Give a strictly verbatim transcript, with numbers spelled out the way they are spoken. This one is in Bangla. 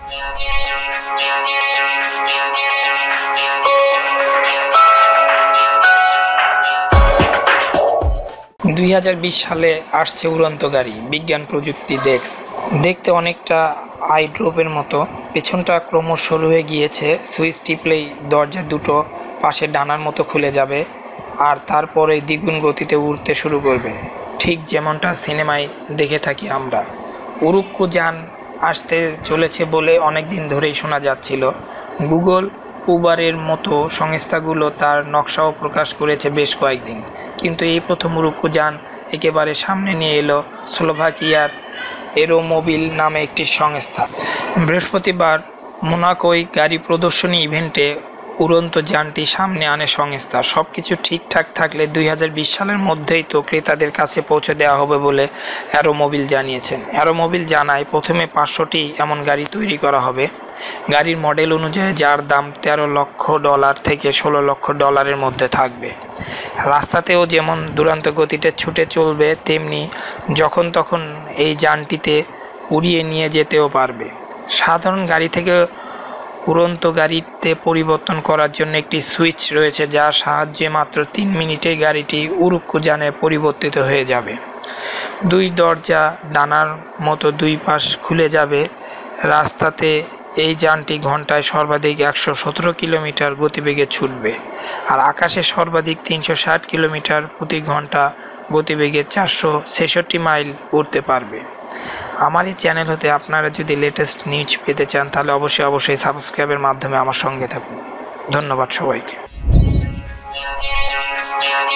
দুই হাজার বিশ সালে আসছে উড়ন্ত গাড়ি, বিজ্ঞান প্রযুক্তি ডেস্ক। দেখতে অনেকটা আইড্রপের মতো, পেছনটা ক্রমশ সরু হয়ে গিয়েছে, সুইচ টিপলেই দরজা দুটো পাশে ডানার মতো খুলে যাবে আর তারপরে দ্বিগুণ গতিতে উড়তে শুরু করবে, ঠিক যেমনটা সিনেমায় দেখে থাকি আমরা। উড়ুক্কু যান আসতে চলেছে বলে অনেক দিন ধরেই শোনা যাচ্ছিল। গুগল, উবারের মতো সংস্থাগুলো তার নকশাও প্রকাশ করেছে বেশ কয়েকদিন, কিন্তু এই প্রথম উড়ুক্কু যান একেবারে সামনে নিয়ে এলো স্লোভাকিয়ার এরোমোবিল নামে একটি সংস্থা। বৃহস্পতিবার মোনাকোয় গাড়ি প্রদর্শনী ইভেন্টে উড়ন্ত যানটি সামনে আনে সংস্থা। সব কিছু ঠিকঠাক থাকলে দুই হাজার বিশ সালের মধ্যেই তো ক্রেতাদের কাছে পৌঁছে দেওয়া হবে বলে এরোমোবিল জানিয়েছেন। এরোমোবিল জানায় প্রথমে পাঁচশোটি এমন গাড়ি তৈরি করা হবে, গাড়ির মডেল অনুযায়ী, যার দাম তেরো লক্ষ ডলার থেকে ষোলো লক্ষ ডলারের মধ্যে থাকবে। রাস্তাতেও যেমন দুরন্ত গতিতে ছুটে চলবে, তেমনি যখন তখন এই যানটিতে উড়িয়ে নিয়ে যেতেও পারবে। সাধারণ গাড়ি থেকে উড়ন্ত গাড়িতে পরিবর্তন করার জন্য একটি সুইচ রয়েছে, যার সাহায্যে মাত্র তিন মিনিটে গাড়িটি উড়ুক্কু যানে পরিবর্তিত হয়ে যাবে। দুই দরজা ডানার মতো দুই পাশ খুলে যাবে। রাস্তাতে এই যানটি ঘন্টায় সর্বাধিক একশো সতেরো কিলোমিটার গতিবেগে ছুটবে, আর আকাশে সর্বাধিক তিনশো ষাট কিলোমিটার প্রতি ঘন্টা গতিবেগে চারশো ছেষট্টি মাইল উড়তে পারবে। আমার এই চ্যানেল হতে আপনারা যদি লেটেস্ট নিউজ পেতে চান তাহলে অবশ্যই অবশ্যই সাবস্ক্রাইবের মাধ্যমে আমার সঙ্গে থাকুন। ধন্যবাদ সবাইকে।